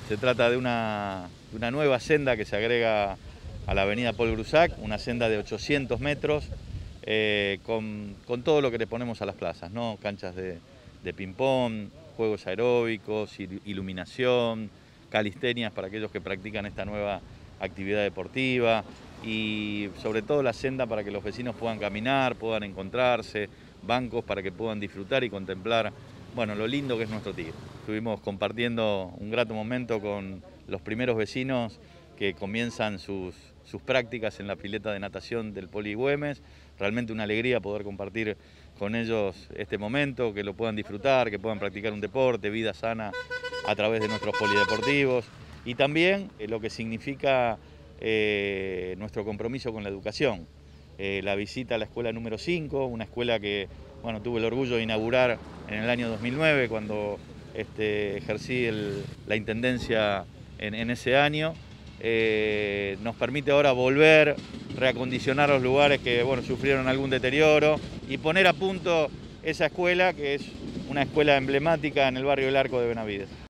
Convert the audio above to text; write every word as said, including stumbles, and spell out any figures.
Se trata de una, de una nueva senda que se agrega a la avenida Paul Grusac, una senda de ochocientos metros, eh, con, con todo lo que le ponemos a las plazas, ¿no? Canchas de, de ping-pong, juegos aeróbicos, iluminación, calistenias para aquellos que practican esta nueva actividad deportiva y sobre todo la senda para que los vecinos puedan caminar, puedan encontrarse, bancos para que puedan disfrutar y contemplar, bueno, lo lindo que es nuestro Tigre. Estuvimos compartiendo un grato momento con los primeros vecinos que comienzan sus, sus prácticas en la pileta de natación del Poli Güemes. Realmente una alegría poder compartir con ellos este momento, que lo puedan disfrutar, que puedan practicar un deporte, vida sana a través de nuestros polideportivos y también eh, lo que significa eh, nuestro compromiso con la educación. Eh, la visita a la escuela número cinco, una escuela que bueno, tuve el orgullo de inaugurar en el año dos mil nueve cuando este, ejercí el, la intendencia en, en ese año. Eh, nos permite ahora volver, reacondicionar los lugares que bueno, sufrieron algún deterioro y poner a punto esa escuela que es una escuela emblemática en el barrio del Arco de Benavides.